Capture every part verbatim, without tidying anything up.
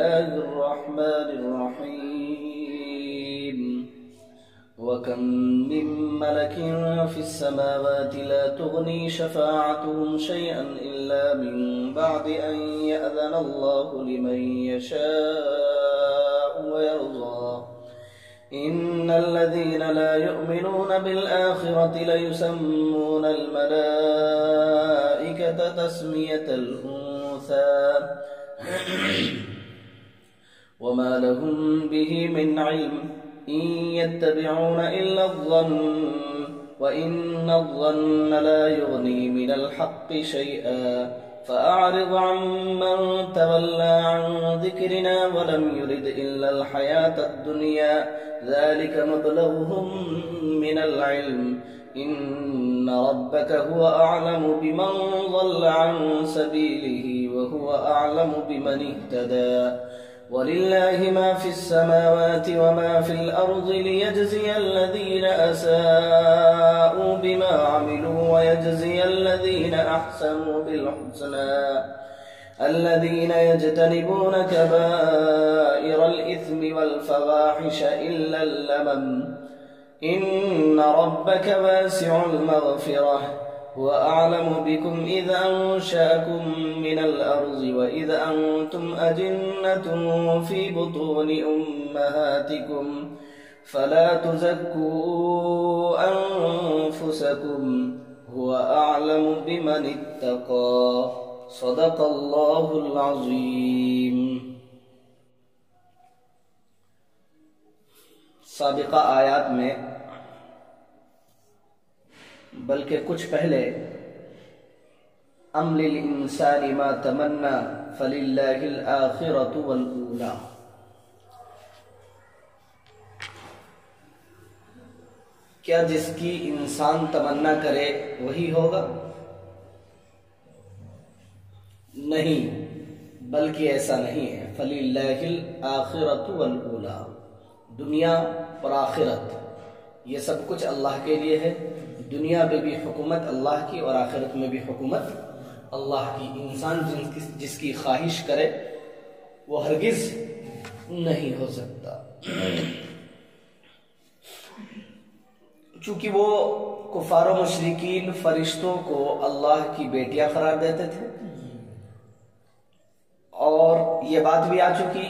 الله الرحمن الرحيم وكم من ملك في السماوات لا تغني شفاعتهم شيئا إلا من بعد أن يأذن الله لمن يشاء ويرضى إن الذين لا يؤمنون بالآخرة ليسمون الملائكة تسمية الأنثى وما لهم به من علم إن يتبعون إلا الظن وإن الظن لا يغني من الحق شيئا فأعرض عمن تولى عن ذكرنا ولم يرد إلا الحياة الدنيا ذلك مبلغهم من العلم إن ربك هو أعلم بمن ضل عن سبيله وهو أعلم بمن اهتدى ولله ما في السماوات وما في الأرض ليجزي الذين أساءوا بما عملوا ويجزي الذين أحسنوا بالحسنى الذين يجتنبون كبائر الإثم والفواحش إلا اللمم إن ربك واسع المغفرة هو أعلم بكم إذ أنشأكم من الأرض وإذ أنتم أجنة في بطون أمهاتكم فلا تزكوا أنفسكم هو أعلم بمن اتقى صدق الله العظيم. سابقہ آیات میں بلکہ کچھ پہلے ام للانسان ما تمنا فللہ الآخرۃ والأولی، کیا جس کی انسان تمنا کرے وہی ہوگا؟ نہیں، بلکہ ایسا نہیں ہے. فللہ الآخرۃ والأولی، دنیا اور آخرت یہ سب کچھ اللہ کے لیے ہے. دنیا میں بھی حکومت اللہ کی اور آخرت میں بھی حکومت اللہ کی. انسان جس کی خواہش کرے وہ ہرگز نہیں ہو سکتا، چونکہ وہ کفار و مشرکین فرشتوں کو اللہ کی بیٹیاں قرار دیتے تھے، اور یہ بات بھی آ چکی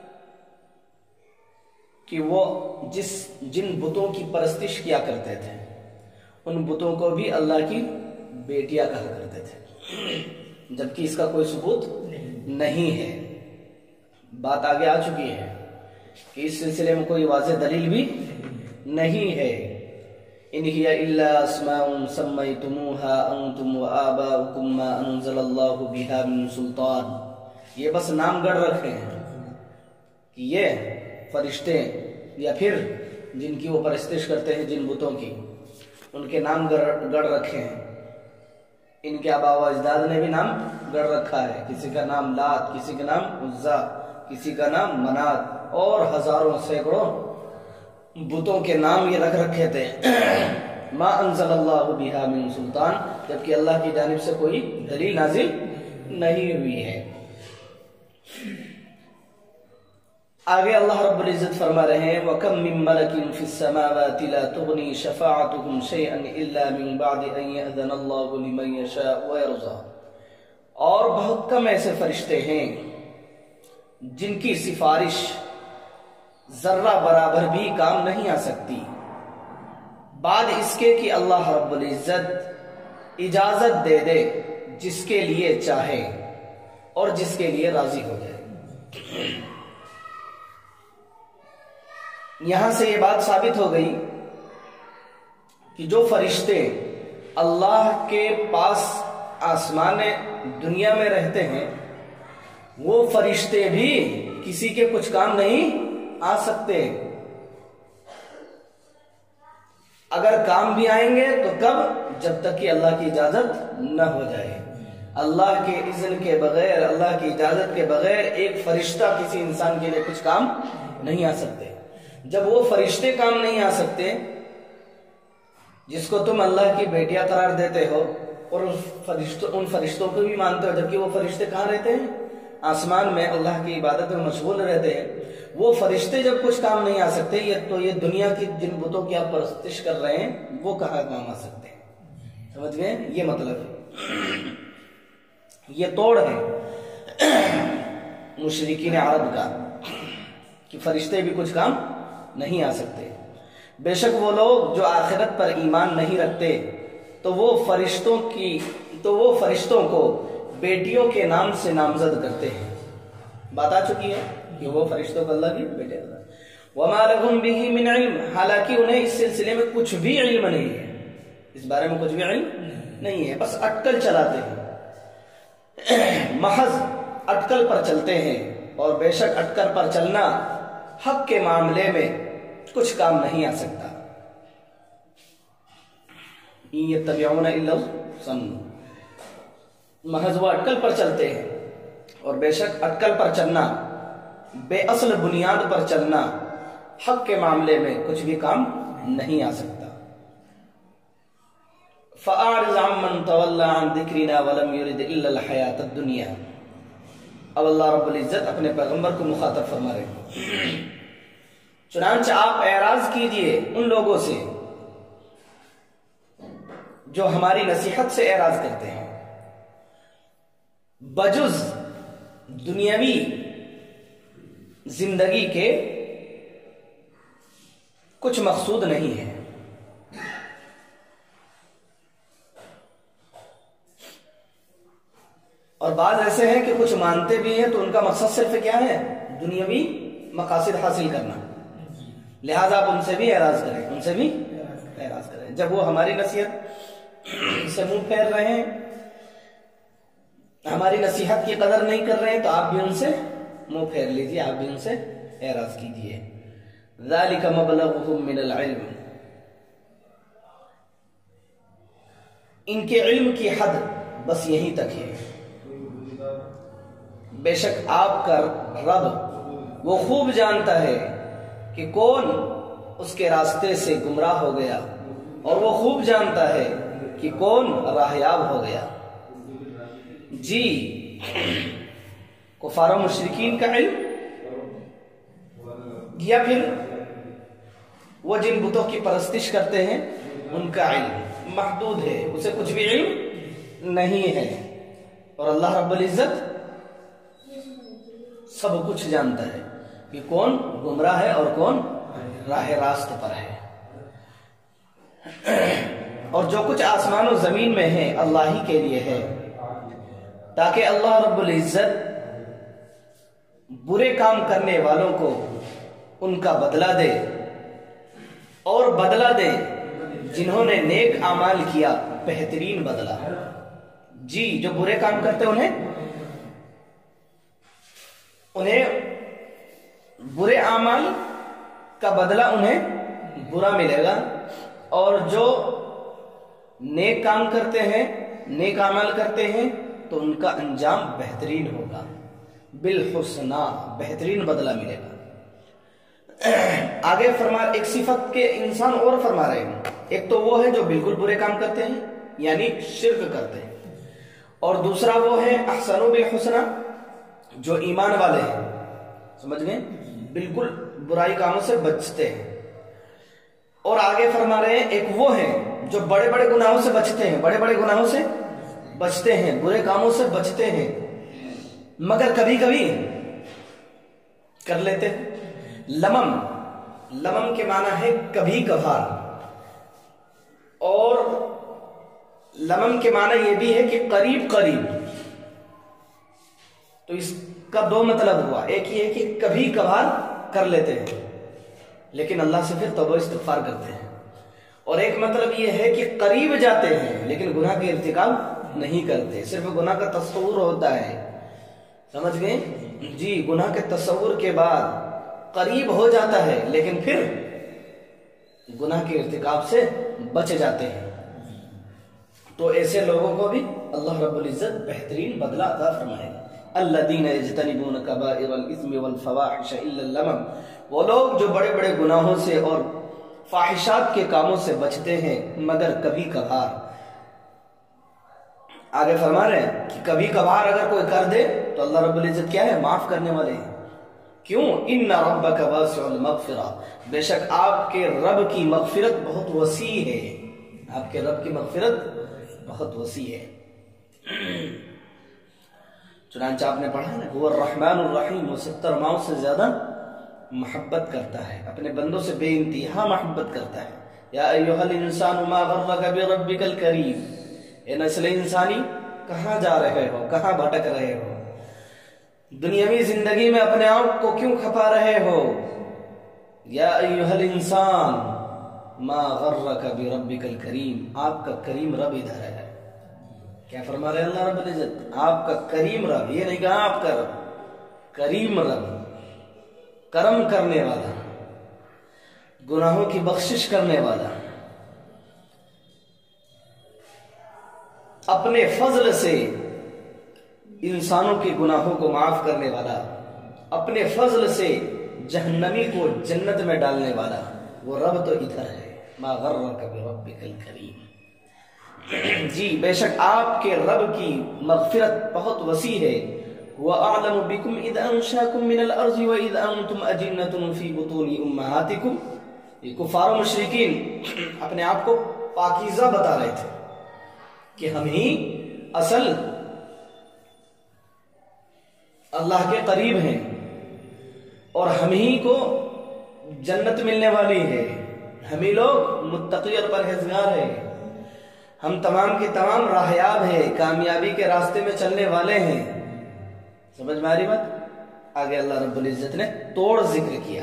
کہ وہ جس جن بتوں کی پرستش کیا کرتے تھے ان بتوں کو بھی اللہ کی بیٹیاں کہا کرتے تھے، جبکہ اس کا کوئی ثبوت نہیں ہے. بات آگے آ چکی ہے کہ اس سلسلے میں کوئی واضح دلیل بھی نہیں ہے. ان ہی الا اسماء سمیتموها انتم وآباؤکم ما انزل اللہ بها من سلطان، یہ بس نام گڑھ رکھے ہیں کہ یہ فرشتے یا پھر جن کی وہ پرستش کرتے ہیں جن بتوں کی، ان کے نام گڑھ رکھے ہیں. ان کے آبا و اجداد نے بھی نام گڑھ رکھا ہے، کسی کا نام لات، کسی کا نام عزا، کسی کا نام منات، اور ہزاروں سینکڑوں بتوں کے نام یہ رکھ رکھے تھے. ما انزل اللہ بها من سلطان، جبکہ اللہ کی جانب سے کوئی دلیل نازل نہیں ہوئی ہے. آگے اللہ رب العزت فرما رہے ہیں وَكَمْ مِن مَلَكٍ فِي السَّمَاوَاتِ لَا تُغْنِي شَفَاعَتُهُمْ شَيْئًا إِلَّا مِن بَعْدِ أَن يَأْذَنَ اللَّهُ لِمَن يَشَاءُ وَيَرْضَىٰ، اور بہت کم ایسے فرشتے ہیں جن کی سفارش ذرہ برابر بھی کام نہیں آ سکتی بعد اس کے کہ اللہ رب العزت اجازت دے دے جس کے لیے چاہے اور جس کے لیے راضی ہو جائے. یہاں سے یہ بات ثابت ہو گئی کہ جو فرشتے اللہ کے پاس آسمان دنیا میں رہتے ہیں وہ فرشتے بھی کسی کے کچھ کام نہیں آ سکتے. اگر کام بھی آئیں گے تو کب؟ جب تک کہ اللہ کی اجازت نہ ہو جائے. اللہ کے اذن کے بغیر، اللہ کی اجازت کے بغیر ایک فرشتہ کسی انسان کے لیے کچھ کام نہیں آ سکتے. جب وہ فرشتے کام نہیں آ سکتے جس کو تم اللہ کی بیٹیاں قرار دیتے ہو اور فرشتوں ان فرشتوں کو بھی مانتے ہو، جبکہ وہ فرشتے کہاں رہتے ہیں؟ آسمان میں اللہ کی عبادت میں مشغول رہتے ہیں، وہ فرشتے جب کچھ کام نہیں آ سکتے، یہ تو یہ دنیا کی جن بتوں کی آپ پرستش کر رہے ہیں وہ کہاں کام آ سکتے ہیں؟ سمجھ گئے؟ یہ مطلب ہے، یہ توڑ ہے مشرکین عرب کا کہ فرشتے بھی کچھ کام نہیں آ سکتے۔ بے شک وہ لوگ جو آخرت پر ایمان نہیں رکھتے تو وہ فرشتوں کی تو وہ فرشتوں کو بیٹیوں کے نام سے نامزد کرتے ہیں۔ بات آ چکی ہے کہ وہ فرشتوں کو اللہ کی بیٹے اللہ۔ وَمَا لَهُمْ بِهِ مِنْ عِلْمٍ، حالانکہ انہیں اس سلسلے میں کچھ بھی علم نہیں ہے، اس بارے میں کچھ بھی علم نہیں ہے، بس اٹکل چلاتے ہیں، محض اٹکل پر چلتے ہیں، اور بے شک اٹکل پر چلنا حق کے معاملے میں کچھ کام نہیں آ سکتا۔ إِن يَتَّبِعُونَ إِلَّا الظَّنَّ، محض وہ اٹکل پر چلتے ہیں، اور بے شک اٹکل پر چلنا، بے اصل بنیاد پر چلنا حق کے معاملے میں کچھ بھی کام نہیں آ سکتا۔ فَأَعْرِضْ عَمَّنْ تَوَلَّى عَنْ ذِكْرِنَا وَلَمْ يُرِدْ إِلَّا الْحَيَاةَ الدُّنْيَا۔ اب اللہ رب العزت اپنے پیغمبر کو مخاطب فرما رہے ہیں، چنانچہ آپ اعراض کیجئے ان لوگوں سے جو ہماری نصیحت سے اعراض کرتے ہیں، بجز دنیاوی زندگی کے کچھ مقصود نہیں ہے۔ اور بعض ایسے ہیں کہ کچھ مانتے بھی ہیں تو ان کا مقصد صرف کیا ہے؟ دنیاوی مقاصد حاصل کرنا، لہذا آپ ان سے بھی اعراض کریں، ان سے بھی اعراض کریں۔ جب وہ ہماری نصیحت سے منہ پھیر رہے ہیں، ہماری نصیحت کی قدر نہیں کر رہے ہیں، تو آپ بھی ان سے منہ پھیر لیجیے، آپ بھی ان سے اعراض کیجیے۔ ذَلِكَ مَبْلَغُهُم مِّنَ الْعِلْمِ، ان کے علم کی حد بس یہیں تک ہے۔ بے شک آپ کا رب وہ خوب جانتا ہے کہ کون اس کے راستے سے گمراہ ہو گیا، اور وہ خوب جانتا ہے کہ کون راہیاب ہو گیا۔ جی، کفار و مشرکین کا علم یا پھر وہ جن بتوں کی پرستش کرتے ہیں ان کا علم محدود ہے، اسے کچھ بھی علم نہیں ہے، اور اللہ رب العزت سب کچھ جانتا ہے کہ کون گمراہ ہے اور کون راہ راست پر ہے۔ اور جو کچھ آسمان و زمین میں ہے اللہ ہی کے لیے ہے، تاکہ اللہ رب العزت برے کام کرنے والوں کو ان کا بدلہ دے، اور بدلہ دے جنہوں نے نیک اعمال کیا بہترین بدلہ۔ جی، جو برے کام کرتے انہیں انہیں برے اعمال کا بدلہ انہیں برا ملے گا، اور جو نیک کام کرتے ہیں، نیک اعمال کرتے ہیں، تو ان کا انجام بہترین ہوگا، بالحسنہ، بہترین بدلہ ملے گا۔ آگے فرما ایک صفت کے انسان اور فرما رہے ہیں، ایک تو وہ ہے جو بالکل برے کام کرتے ہیں یعنی شرک کرتے ہیں، اور دوسرا وہ ہے احسنوا بالحسنہ جو ایمان والے ہیں، سمجھ گئے، بالکل برائی کاموں سے بچتے ہیں۔ اور آگے فرما رہے ہیں ایک وہ ہیں جو بڑے بڑے گناہوں سے بچتے ہیں، بڑے بڑے گناہوں سے بچتے ہیں، برے کاموں سے بچتے ہیں، مگر کبھی کبھی کر لیتے ہیں۔ لمم لمم کے معنی ہے کبھی کبھار، اور لمم کے معنی یہ بھی ہے کہ قریب قریب، تو اس کا دو مطلب ہوا، ایک یہ ہے کہ کبھی کبھار کر لیتے ہیں لیکن اللہ سے پھر توبہ استغفار کرتے ہیں، اور ایک مطلب یہ ہے کہ قریب جاتے ہیں لیکن گناہ کے ارتکاب نہیں کرتے، صرف گناہ کا تصور ہوتا ہے، سمجھ گئے؟ جی، گناہ کے تصور کے بعد قریب ہو جاتا ہے لیکن پھر گناہ کے ارتکاب سے بچ جاتے ہیں، تو ایسے لوگوں کو بھی اللہ رب العزت بہترین بدلہ عطا فرمائے گا۔ الذین یجتنبون کبائر الاثم والفواحش الا اللمم، وہ لوگ جو بڑے بڑے گناہوں سے اور فاحشات کے کاموں سے بچتے ہیں مگر کبھی کبھار۔ آگے فرما رہے ہیں کہ کبھی کبھار اگر کوئی کر دے تو اللہ رب العزت کیا ہے؟ معاف کرنے والے ہیں. کیوں؟ ان ربک واسع المغفرہ، بے شک آپ کے رب کی مغفرت بہت وسیع ہے. آپ کے رب کی مغفرت بہت وسیع ہے. چنانچہ آپ نے پڑھا نا، وہ الرحمن الرحیم، وہ ستر ماؤں سے زیادہ محبت کرتا ہے، اپنے بندوں سے بے انتہا محبت کرتا ہے. یا ایھا الانسان ما غرک بربک الکریم، اے نسل انسانی کہاں جا رہے ہو، کہاں بھٹک رہے ہو، دنیاوی زندگی میں اپنے آپ کو کیوں کھپا رہے ہو. یا ایھا الانسان ما غرک بربک الکریم، آپ کا کریم رب ادھر ہے. کیا فرما رہے اللہ رب العزت؟ آپ کا کریم رب، یہ نہیں کہا آپ کا رب، کریم رب، کرم کرنے والا، گناہوں کی بخشش کرنے والا، اپنے فضل سے انسانوں کے گناہوں کو معاف کرنے والا، اپنے فضل سے جہنمی کو جنت میں ڈالنے والا، وہ رب تو ادھر ہے. ما غرک بربک الکریم. جی بے شک آپ کے رب کی مغفرت بہت وسیع ہے. وَأَعْلَمُ بِكُمْ إِذْ أَنْشَاكُمْ مِنَ الْأَرْضِ وَإِذْ أَنْتُمْ أَجِنَّةٌ فِي بُطُونِ أُمَّهَاتِكُمْ. یہ کفار و مشرکین اپنے آپ کو پاکیزہ بتا رہے تھے کہ ہم ہی اصل اللہ کے قریب ہیں اور ہم ہی کو جنت ملنے والی ہے، ہم ہی لوگ متقی اور پرہیزگار ہیں، ہم تمام کے تمام راہیاب ہیں، کامیابی کے راستے میں چلنے والے ہیں. سمجھ میں آ رہی بات؟ آگے اللہ رب العزت نے توڑ ذکر کیا.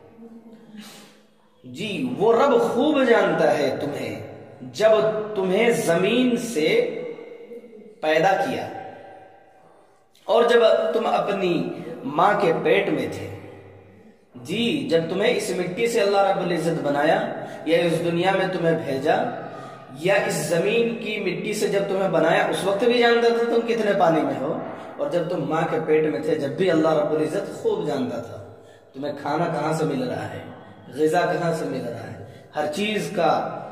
جی وہ رب خوب جانتا ہے تمہیں جب تمہیں زمین سے پیدا کیا اور جب تم اپنی ماں کے پیٹ میں تھے. جی جب تمہیں اس مٹی سے اللہ رب العزت بنایا یا اس دنیا میں تمہیں بھیجا یا اس زمین کی مٹی سے جب تمہیں بنایا، اس وقت بھی جانتا تھا تم کتنے پانی میں ہو. اور جب تم ماں کے پیٹ میں تھے جب بھی اللہ رب العزت خوب جانتا تھا تمہیں کھانا کہاں سے مل رہا ہے، غذا کہاں سے مل رہا ہے. ہر چیز کا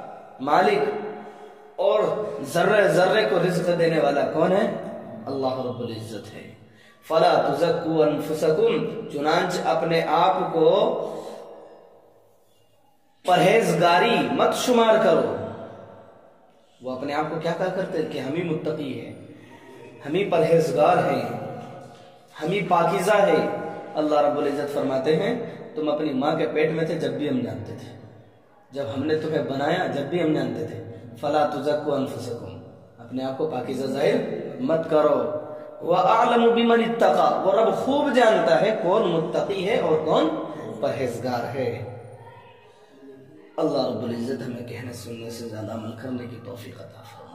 مالک اور ذرے ذرے کو رزق دینے والا کون ہے؟ اللہ رب العزت ہے. فلا تزکوا انفسکم، چنانچہ اپنے آپ کو پرہیزگاری مت شمار کرو. وہ اپنے آپ کو کیا کہا کرتے کہ ہم ہی متقی ہیں، ہم ہی پرہیزگار ہیں، ہم ہی پاکیزہ ہیں. اللہ رب العزت فرماتے ہیں تم اپنی ماں کے پیٹ میں تھے جب بھی ہم جانتے تھے، جب ہم نے تمہیں بنایا جب بھی ہم جانتے تھے. فلا تزکوا انفسکم، اپنے آپ کو پاکیزہ ظاہر مت کرو. وَأَعْلَمُ بِمَنِ اتَّقَى، وہ رب خوب جانتا ہے کون متقی ہے اور کون پرہیزگار ہے. اللہ رب العزت ہمیں کہنے سننے سے زیادہ عمل کرنے کی توفیق عطا فرمائے.